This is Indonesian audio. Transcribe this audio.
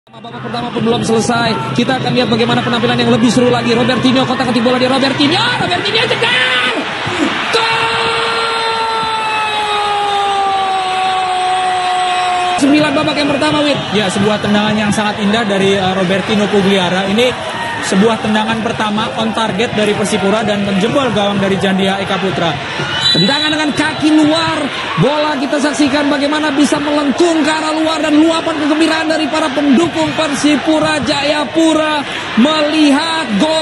Babak pertama pun belum selesai. Kita akan lihat bagaimana penampilan yang lebih seru lagi. Robertinho kotak-katik bola di Robertinho cegar. Gol! 9 babak yang pertama, Wid. Ya, sebuah tendangan yang sangat indah dari Robertinho Pugliara. Ini sebuah tendangan pertama on target dari Persipura dan menjebol gawang dari Jandia Eka Putra. Tendangan dengan kaki luar. Bola kita saksikan bagaimana bisa melengkung ke arah luar dan luapan kegembiraan dari para pendukung Persipura Jayapura melihat gol.